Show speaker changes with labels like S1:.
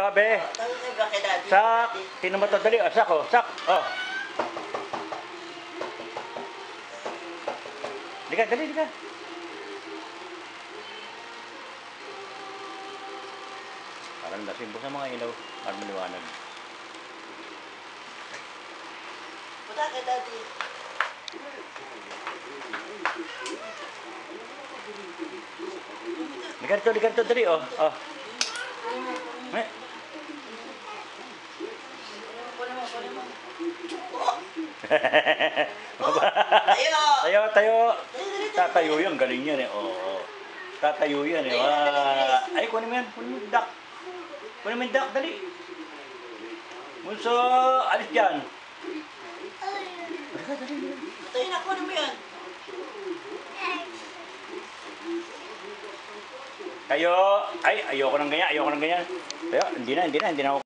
S1: be. Sak. Sino mo to? Dali. Oh, sak, oh. Sak. Oh. Dika, dali, dika. Parang nasimbo sa mga ilaw. Parang maliwanag.
S2: Punta kay daddy.
S1: Dika dito, dali, oh. Oh. Eh.
S2: Tayo!
S1: Tayo. Tatayo yan, galing yan eh. Oo. Tatayo yan eh. Ay, kunin mo yan. Kunin mo yung duck. Kunin mo yung duck, dali. Bunso, alis dyan.
S2: Tayo na, kunin mo yan.
S1: Kayo, ay, ayoko ng ganyan. Tayo, hindi na ako.